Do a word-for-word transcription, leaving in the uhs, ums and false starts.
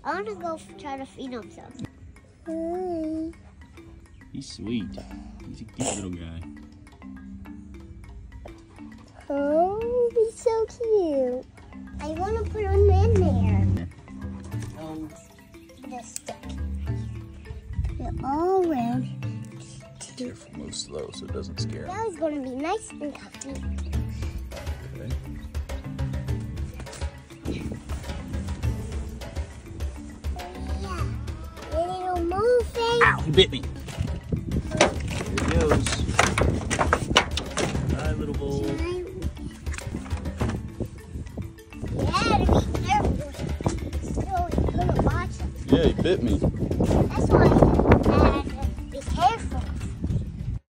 I want to go try to feed him some. Hi. He's sweet. He's a cute little guy. Oh, he's so cute. I want to put him in there. Oh. This stick. Put it all around. Be careful, move slow so it doesn't scare him. Now he's going to be nice and comfy. Okay. Yeah. Little moving. Ow, he bit me. There he goes. Hi, little Vole. Yeah, to be careful. Still, you couldn't watch him. Yeah, he bit me.